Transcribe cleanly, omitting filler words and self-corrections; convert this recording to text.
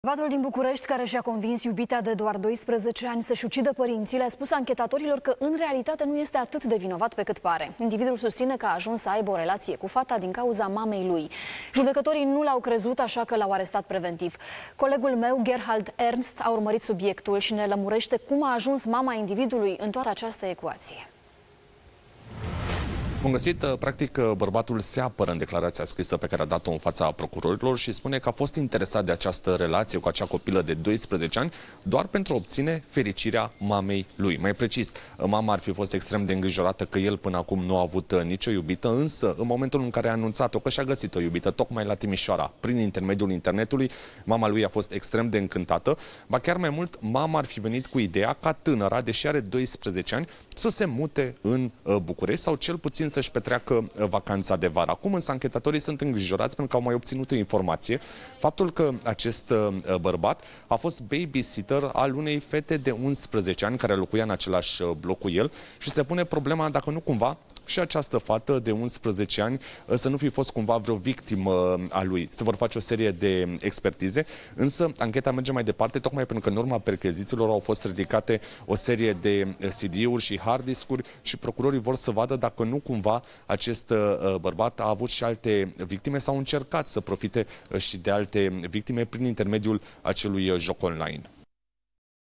Bărbatul din București, care și-a convins iubita de doar 12 ani să-și ucidă părinții, le-a spus anchetatorilor că în realitate nu este atât de vinovat pe cât pare. Individul susține că a ajuns să aibă o relație cu fata din cauza mamei lui. Judecătorii nu l-au crezut, așa că l-au arestat preventiv. Colegul meu, Gerhard Ernst, a urmărit subiectul și ne lămurește cum a ajuns mama individului în toată această ecuație. Bun găsit, practic bărbatul se apără în declarația scrisă pe care a dat-o în fața procurorilor și spune că a fost interesat de această relație cu acea copilă de 12 ani doar pentru a obține fericirea mamei lui. Mai precis, mama ar fi fost extrem de îngrijorată că el până acum nu a avut nicio iubită, însă în momentul în care a anunțat-o că și-a găsit o iubită tocmai la Timișoara, prin intermediul internetului, mama lui a fost extrem de încântată, ba chiar mai mult, mama ar fi venit cu ideea ca tânăra, deși are 12 ani, să se mute în București sau cel puțin să-și petreacă vacanța de vară. Acum însă anchetatorii sunt îngrijorați pentru că au mai obținut o informație, faptul că acest bărbat a fost babysitter al unei fete de 11 ani care locuia în același bloc cu el și se pune problema dacă nu cumva și această fată de 11 ani să nu fi fost cumva vreo victimă a lui. Se vor face o serie de expertize, însă ancheta merge mai departe, tocmai pentru că în urma perchezițiilor au fost ridicate o serie de CD-uri și hard disk-uri și procurorii vor să vadă dacă nu cumva acest bărbat a avut și alte victime sau încercat să profite și de alte victime prin intermediul acelui joc online.